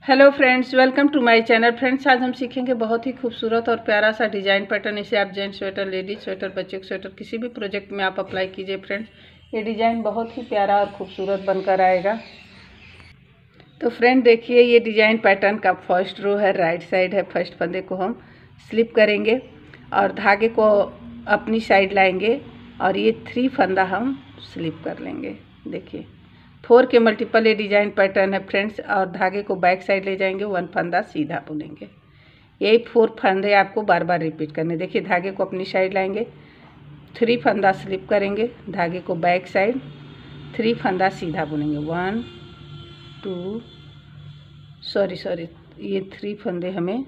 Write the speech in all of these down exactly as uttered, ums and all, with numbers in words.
Hello friends, welcome to my channel. Friends, आज हम सीखेंगे बहुत ही खूबसूरत और प्यारा सा डिज़ाइन पैटर्न। इसे आप जेंट्स स्वेटर, लेडीज स्वेटर, बच्चे के स्वेटर किसी भी प्रोजेक्ट में आप अप्लाई कीजिए। फ्रेंड्स, ये डिज़ाइन बहुत ही प्यारा और खूबसूरत बनकर आएगा। तो फ्रेंड देखिए, ये डिज़ाइन पैटर्न का फर्स्ट रो है, राइट साइड है। फर्स्ट फंदे को हम स्लिप करेंगे और धागे को अपनी साइड लाएंगे और ये थ्री फंदा हम स्लिप कर लेंगे। देखिए, फोर के मल्टीपल ये डिज़ाइन पैटर्न है फ्रेंड्स। और धागे को बैक साइड ले जाएंगे, वन फंदा सीधा बुनेंगे। यही फोर फंदे आपको बार बार रिपीट करने। देखिए, धागे को अपनी साइड लाएंगे, थ्री फंदा स्लिप करेंगे, धागे को बैक साइड, थ्री फंदा सीधा बुनेंगे। वन टू सॉरी सॉरी ये थ्री फंदे हमें,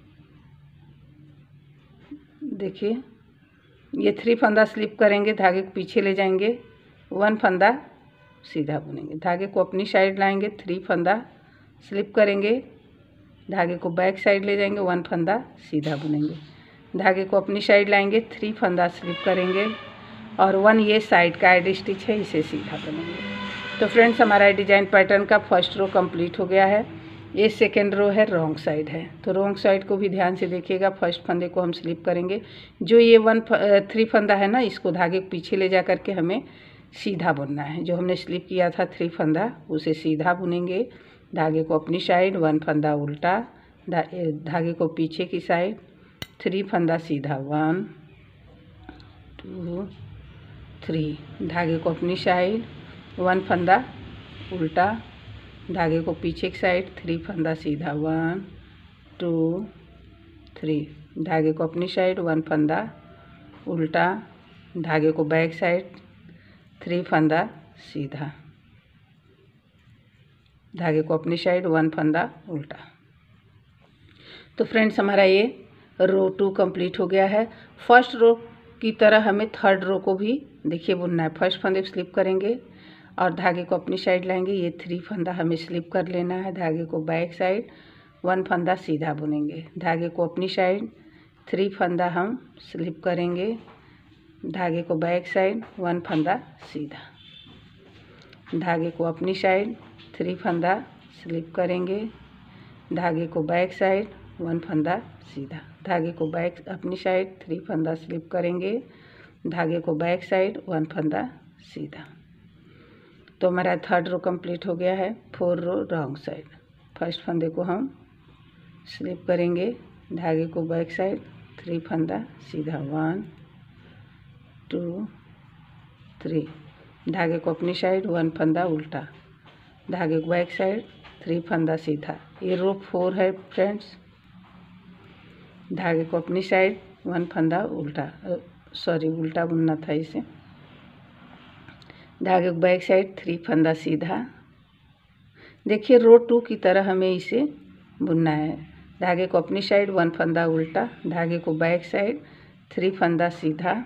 देखिए ये थ्री फंदा स्लिप करेंगे, धागे को पीछे ले जाएंगे, वन फंदा सीधा बुनेंगे। धागे को अपनी साइड लाएंगे, थ्री फंदा स्लिप करेंगे, धागे को बैक साइड ले जाएंगे, वन फंदा सीधा बुनेंगे। धागे को अपनी साइड लाएंगे, थ्री फंदा स्लिप करेंगे और वन ये साइड का एड स्टिच है, इसे सीधा बुनेंगे। तो फ्रेंड्स, हमारा डिज़ाइन पैटर्न का फर्स्ट रो कंप्लीट हो गया है। ये सेकेंड रो है, रॉन्ग साइड है। तो रॉन्ग साइड को भी ध्यान से देखिएगा। फर्स्ट फंदे को हम स्लिप करेंगे, जो ये वन थ्री फंदा है ना, इसको धागे को पीछे ले जा करके हमें सीधा बुनना है। जो हमने स्लिप किया था थ्री फंदा, उसे सीधा बुनेंगे। धागे को अपनी साइड, वन फंदा उल्टा, धा, धागे को पीछे की साइड, थ्री फंदा सीधा, वन टू थ्री, धागे को अपनी साइड, वन फंदा उल्टा, धागे को पीछे की साइड, थ्री फंदा सीधा, वन टू थ्री, धागे को अपनी साइड, वन फंदा उल्टा, धागे को बैक साइड, थ्री फंदा सीधा, धागे को अपनी साइड, वन फंदा उल्टा। तो फ्रेंड्स, हमारा ये रो टू कंप्लीट हो गया है। फर्स्ट रो की तरह हमें थर्ड रो को भी देखिए बुनना है। फर्स्ट फंदे स्लिप करेंगे और धागे को अपनी साइड लाएंगे, ये थ्री फंदा हमें स्लिप कर लेना है। धागे को बैक साइड, वन फंदा सीधा बुनेंगे। धागे को अपनी साइड, थ्री फंदा हम स्लिप करेंगे, धागे को बैक साइड, वन फंदा सीधा, धागे को अपनी साइड, थ्री फंदा स्लिप करेंगे, धागे को बैक साइड, वन फंदा सीधा, धागे को बैक अपनी साइड, थ्री फंदा स्लिप करेंगे, धागे को बैक साइड, वन फंदा सीधा। तो हमारा थर्ड रो कंप्लीट हो गया है। Four row wrong side. First फंदे को हम स्लिप करेंगे, धागे को बैक साइड, थ्री फंदा सीधा, वन टू थ्री, धागे को अपनी साइड, वन फंदा उल्टा, धागे को बैक साइड, थ्री फंदा सीधा। ये रो फोर है फ्रेंड्स। धागे को अपनी साइड, वन फंदा उल्टा, सॉरी उल्टा बुनना था इसे, धागे को बैक साइड, थ्री फंदा सीधा। देखिए, रो टू की तरह हमें इसे बुनना है। धागे को अपनी साइड, वन फंदा उल्टा, धागे को बैक साइड, थ्री फंदा सीधा,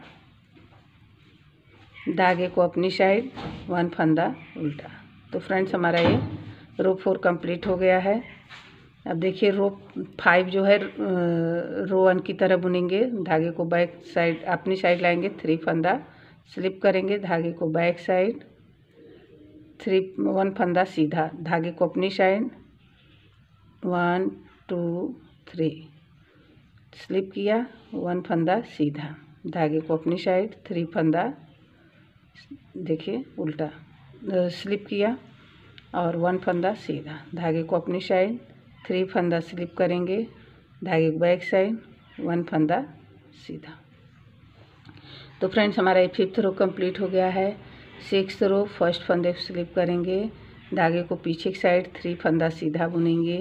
धागे को अपनी साइड, वन फंदा उल्टा। तो फ्रेंड्स, हमारा ये रो फोर कंप्लीट हो गया है। अब देखिए, रो फाइव जो है रो वन की तरह बुनेंगे। धागे को बैक साइड अपनी साइड लाएंगे, थ्री फंदा स्लिप करेंगे, धागे को बैक साइड, थ्री वन फंदा सीधा, धागे को अपनी side, one two three slip किया, वन फंदा सीधा, धागे को अपनी साइड, थ्री फंदा देखिए उल्टा स्लिप किया और वन फंदा सीधा, धागे को अपनी साइड, थ्री फंदा स्लिप करेंगे, धागे को बैक साइड, वन फंदा सीधा। तो फ्रेंड्स, हमारा ये फिफ्थ रो कंप्लीट हो गया है। सिक्स्थ रो फर्स्ट फंदे स्लिप करेंगे, धागे को पीछे की साइड, थ्री फंदा सीधा बुनेंगे।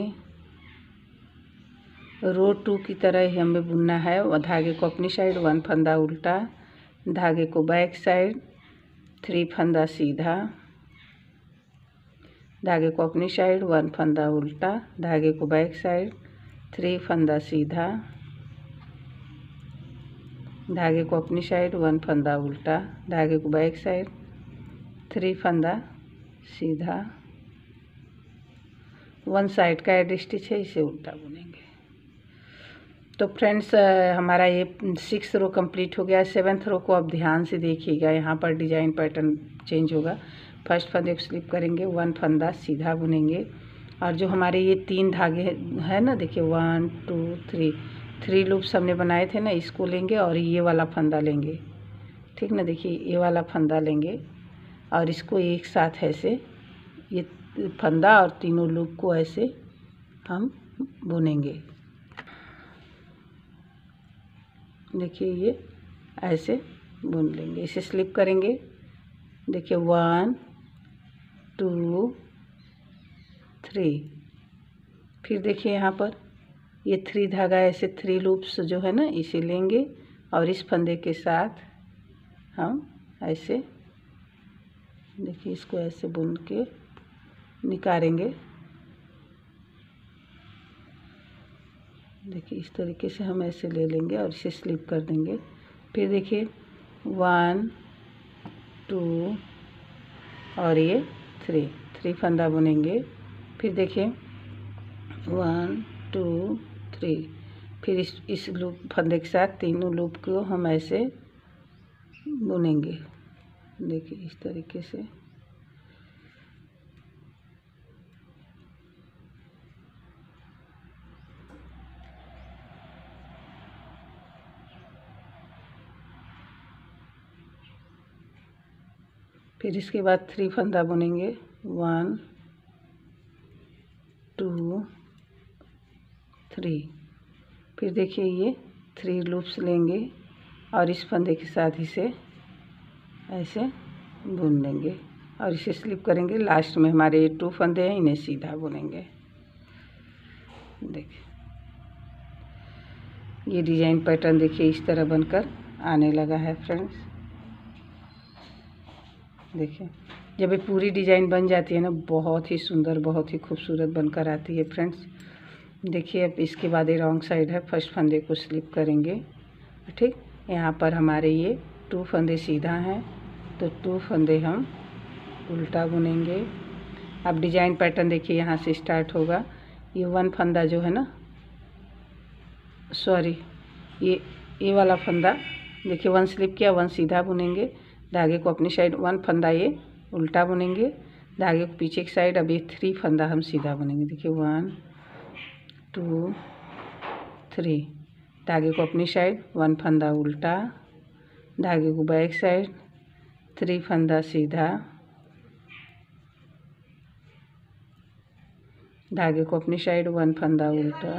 रो टू की तरह ही हमें बुनना है। और धागे को अपनी साइड, वन फंदा उल्टा, धागे को बैक साइड, थ्री फंदा सीधा, धागे को अपनी साइड, वन फंदा उल्टा, धागे को बैक साइड, थ्री फंदा सीधा, धागे को अपनी साइड, वन फंदा उल्टा, धागे को बैक साइड, थ्री फंदा सीधा, वन साइड का एड स्टिच है, इसे उल्टा बुनेंगे। तो फ्रेंड्स, हमारा ये सिक्स रो कंप्लीट हो गया। सेवन्थ रो को अब ध्यान से देखिएगा, यहाँ पर डिज़ाइन पैटर्न चेंज होगा। फर्स्ट फंदे को स्लिप करेंगे, वन फंदा सीधा बुनेंगे, और जो हमारे ये तीन धागे है ना, देखिए one two three three loops हमने बनाए थे ना, इसको लेंगे और ये वाला फंदा लेंगे, ठीक ना। देखिए ये वाला फंदा लेंगे और इसको एक साथ ऐसे ये फंदा और तीनों लूप को ऐसे हम बुनेंगे। देखिए ये ऐसे बुन लेंगे, इसे स्लिप करेंगे। देखिए वन टू थ्री, फिर देखिए यहाँ पर ये थ्री धागा ऐसे थ्री लूप्स जो है ना, इसे लेंगे और इस फंदे के साथ हम ऐसे देखिए इसको ऐसे बुन के निकालेंगे। देखिए इस तरीके से हम ऐसे ले लेंगे और इसे स्लिप कर देंगे। फिर देखिए वन टू और ये थ्री थ्री फंदा बुनेंगे। फिर देखिए वन टू थ्री, फिर इस इस लूप फंदे के साथ तीनों लूप को हम ऐसे बुनेंगे। देखिए इस तरीके से। फिर इसके बाद थ्री फंदा बुनेंगे, वन टू थ्री। फिर देखिए ये थ्री लूप्स लेंगे और इस फंदे के साथ इसे ऐसे बुन देंगे और इसे स्लिप करेंगे। लास्ट में हमारे ये टू फंदे हैं, इन्हें सीधा बुनेंगे। देखिए ये डिजाइन पैटर्न देखिए इस तरह बनकर आने लगा है फ्रेंड्स। देखिए जब ये पूरी डिजाइन बन जाती है ना, बहुत ही सुंदर बहुत ही खूबसूरत बनकर आती है फ्रेंड्स। देखिए अब इसके बाद ये रॉन्ग साइड है, फर्स्ट फंदे को स्लिप करेंगे, ठीक। यहाँ पर हमारे ये टू फंदे सीधा हैं, तो टू फंदे हम उल्टा बुनेंगे। अब डिजाइन पैटर्न देखिए यहाँ से स्टार्ट होगा। ये वन फंदा जो है ना, सॉरी ये ये वाला फंदा देखिए वन स्लिप किया, वन सीधा बुनेंगे, धागे को अपनी साइड, वन फंदा ये उल्टा बुनेंगे, धागे को पीछे की साइड। अब ये थ्री फंदा हम सीधा बुनेंगे। देखिए वन टू थ्री, धागे को अपनी साइड, वन फंदा उल्टा, धागे को बैक साइड, थ्री फंदा सीधा, धागे को अपनी साइड, वन फंदा उल्टा,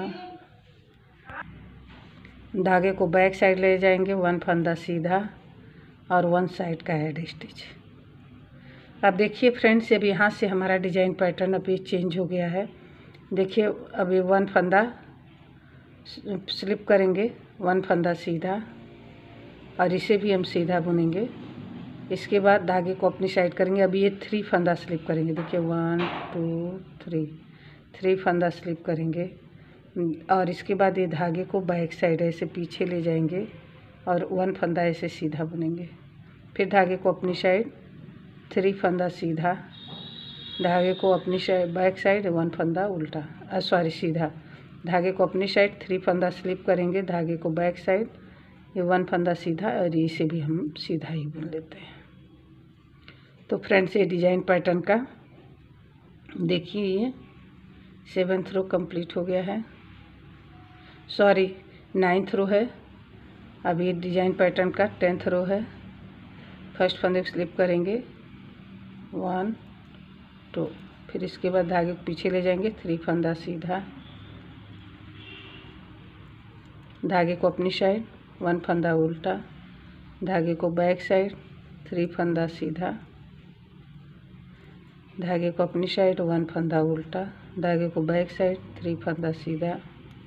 धागे को बैक साइड ले जाएंगे, वन फंदा सीधा और वन साइड का हेड स्टिच। अब देखिए फ्रेंड्स, अब यहाँ से हमारा डिजाइन पैटर्न अभी चेंज हो गया है। देखिए अभी वन फंदा स्लिप करेंगे, वन फंदा सीधा और इसे भी हम सीधा बुनेंगे। इसके बाद धागे को अपनी साइड करेंगे। अभी ये थ्री फंदा स्लिप करेंगे। देखिए वन टू थ्री, थ्री फंदा स्लिप करेंगे और इसके बाद ये धागे को बैक साइड ऐसे पीछे ले जाएंगे और वन फंदा ऐसे सीधा बुनेंगे। फिर धागे को अपनी साइड, थ्री फंदा सीधा, धागे को अपनी साइड बैक साइड, वन फंदा उल्टा, सॉरी सीधा, धागे को अपनी साइड, थ्री फंदा स्लिप करेंगे, धागे को बैक साइड, ये वन फंदा सीधा और इसे भी हम सीधा ही बुन लेते हैं। तो फ्रेंड्स ये डिजाइन पैटर्न का देखिए ये सेवन्थ रो कंप्लीट हो गया है, सॉरी नाइन्थ रो है। अब ये डिजाइन पैटर्न का टेंथ रो है। फर्स्ट फंदे को स्लिप करेंगे, वन टू, फिर इसके बाद धागे को पीछे ले जाएंगे, थ्री फंदा सीधा, धागे को अपनी साइड, वन फंदा उल्टा, धागे को बैक साइड, थ्री फंदा सीधा, धागे को अपनी साइड, वन फंदा उल्टा, धागे को बैक साइड, थ्री फंदा सीधा,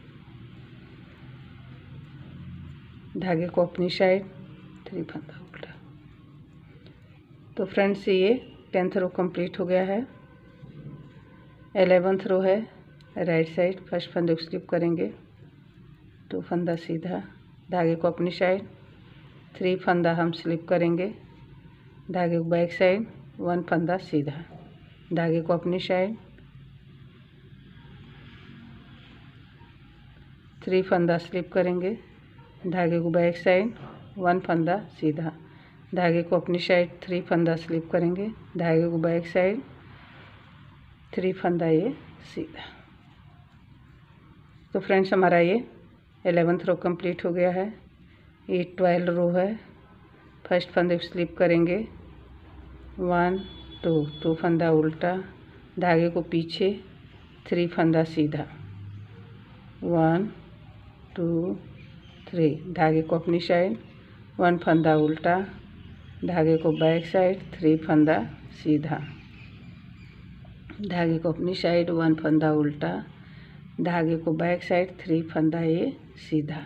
धागे को अपनी साइड, थ्री फंदा उल्टा। तो फ्रेंड्स ये टेंथ रो कंप्लीट हो गया है। एलेवंथ रो है राइट साइड। फर्स्ट फंदे को स्लिप करेंगे, टू फंदा सीधा, धागे को अपनी साइड, थ्री फंदा हम स्लिप करेंगे, धागे को बैक साइड, वन फंदा सीधा, धागे को अपनी साइड, थ्री फंदा स्लिप करेंगे, धागे को बैक साइड, वन फंदा सीधा, धागे को अपनी साइड, थ्री फंदा स्लिप करेंगे, धागे को बैक साइड, थ्री फंदा ये सीधा। तो फ्रेंड्स हमारा ये एलेवेंथ रो कंप्लीट हो गया है। ये ट्वेल्व रो है। फर्स्ट फंदे को स्लिप करेंगे, वन टू, टू फंदा उल्टा, धागे को पीछे, थ्री फंदा सीधा, वन टू थ्री, धागे को अपनी साइड, वन फंदा उल्टा, धागे को बैक साइड, थ्री फंदा सीधा, धागे को अपनी साइड, वन फंदा उल्टा, धागे को बैक साइड, थ्री फंदा ये सीधा,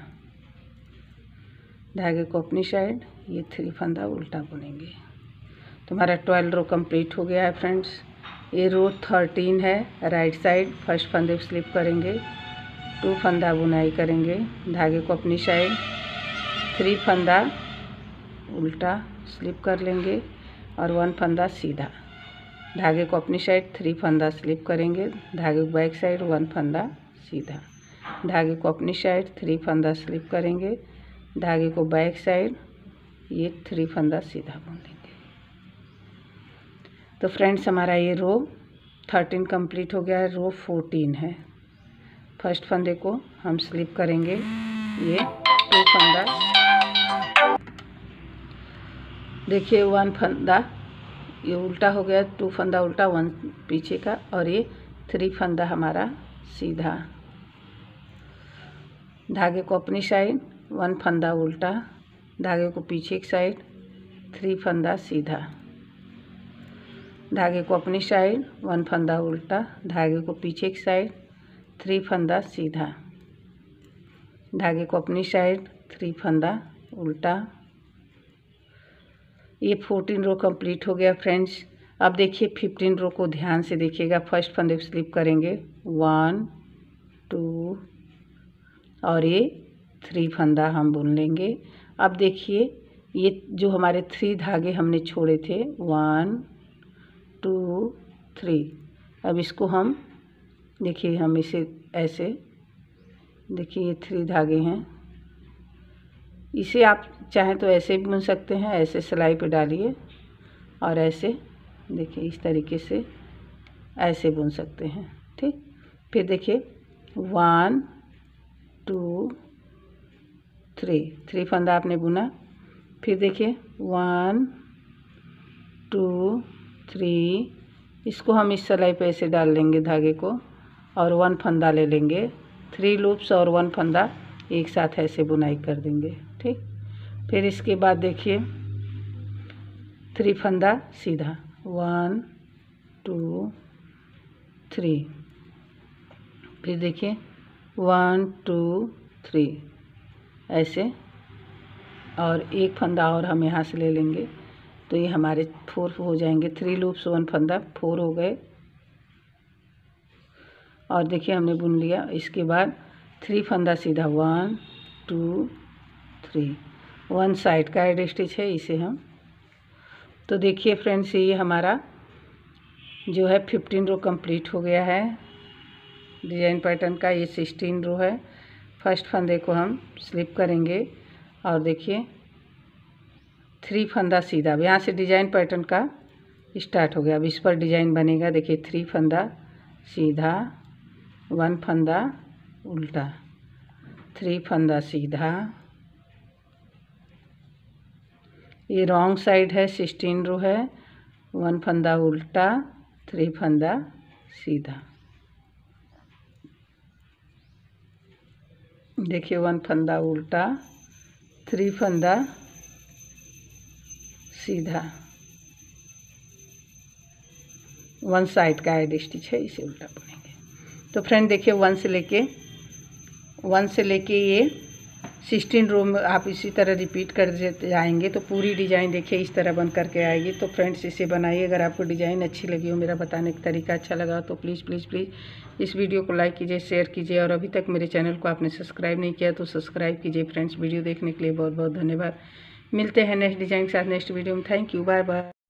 धागे को अपनी साइड, ये थ्री फंदा उल्टा बुनेंगे। तो हमारा ट्वेल्व रो कंप्लीट हो गया है फ्रेंड्स। ये रो थर्टीन है। राइट साइड फर्स्ट फंदे को स्लिप करेंगे, टू फंदा बुनाई करेंगे, धागे को अपनी साइड, थ्री फंदा उल्टा स्लिप कर लेंगे और वन फंदा सीधा, धागे को अपनी साइड, थ्री फंदा स्लिप करेंगे, धागे को बैक साइड, वन फंदा सीधा, धागे को अपनी साइड, थ्री फंदा स्लिप करेंगे, धागे को बैक साइड, ये थ्री फंदा सीधा बुन लेंगे। तो फ्रेंड्स हमारा ये रो थर्टीन कंप्लीट हो गया है। रो फोर्टीन है। फर्स्ट फंदे को हम स्लिप करेंगे, ये टू फंदा, देखिए वन फंदा ये उल्टा हो गया, टू फंदा उल्टा, वन पीछे का, और ये थ्री फंदा हमारा सीधा, धागे को अपनी साइड, वन फंदा उल्टा, धागे को पीछे की साइड, थ्री फंदा सीधा, धागे को अपनी साइड, वन फंदा उल्टा, धागे को पीछे की साइड, थ्री फंदा सीधा, धागे को अपनी साइड, थ्री फंदा उल्टा। ये फोर्टीन रो कंप्लीट हो गया फ्रेंड्स। अब देखिए फिफ्टीन रो को ध्यान से देखिएगा। फर्स्ट फंदे को स्लिप करेंगे, वन टू, और ये थ्री फंदा हम बुन लेंगे। अब देखिए ये जो हमारे थ्री धागे हमने छोड़े थे, वन टू थ्री, अब इसको हम देखिए, हम इसे ऐसे, देखिए ये थ्री धागे हैं, इसे आप चाहें तो ऐसे भी बुन सकते हैं, ऐसे सिलाई पे डालिए और ऐसे देखिए इस तरीके से ऐसे बुन सकते हैं। ठीक, फिर देखिए वन टू थ्री, थ्री फंदा आपने बुना, फिर देखिए वन टू थ्री, इसको हम इस सिलाई पे ऐसे डाल लेंगे धागे को और वन फंदा ले लेंगे, थ्री लूप्स और वन फंदा एक साथ ऐसे बुनाई कर देंगे। ठीक, फिर इसके बाद देखिए थ्री फंदा सीधा, वन टू थ्री, फिर देखिए वन टू थ्री ऐसे, और एक फंदा और हम यहाँ से ले लेंगे, तो ये हमारे फोर हो जाएंगे। थ्री लूप्स वन फंदा, फोर हो गए, और देखिए हमने बुन लिया। इसके बाद थ्री फंदा सीधा, one two three, one side का एड स्टिच है, इसे हम, तो देखिए फ्रेंड्स ये हमारा जो है फिफ्टीन रो कंप्लीट हो गया है डिजाइन पैटर्न का। ये सिक्सटीन रो है। फर्स्ट फंदे को हम स्लिप करेंगे और देखिए थ्री फंदा सीधा, यहाँ से डिजाइन पैटर्न का स्टार्ट हो गया। अब इस पर डिजाइन बनेगा। देखिए थ्री फंदा सीधा, वन फंदा उल्टा, थ्री फंदा सीधा, ये रॉन्ग साइड है, सिक्सटीन रो है, वन फंदा उल्टा, थ्री फंदा सीधा, देखिए वन फंदा उल्टा, थ्री फंदा सीधा, वन साइड का एड स्टिच है, इसे उल्टा बुनेंगे। तो फ्रेंड देखिए वन से लेके वन से लेके ये सिक्सटीन रो में आप इसी तरह रिपीट कर जाएंगे तो पूरी डिज़ाइन देखिए इस तरह बन करके आएगी। तो फ्रेंड्स इसे बनाइए। अगर आपको डिज़ाइन अच्छी लगी हो, मेरा बताने का तरीका अच्छा लगा तो प्लीज़ प्लीज़ प्लीज़ इस वीडियो को लाइक कीजिए, शेयर कीजिए, और अभी तक मेरे चैनल को आपने सब्सक्राइब नहीं किया तो सब्सक्राइब कीजिए। फ्रेंड्स वीडियो देखने के लिए बहुत बहुत धन्यवाद। मिलते हैं नेक्स्ट डिज़ाइन के साथ नेक्स्ट वीडियो में। Thank you, bye bye.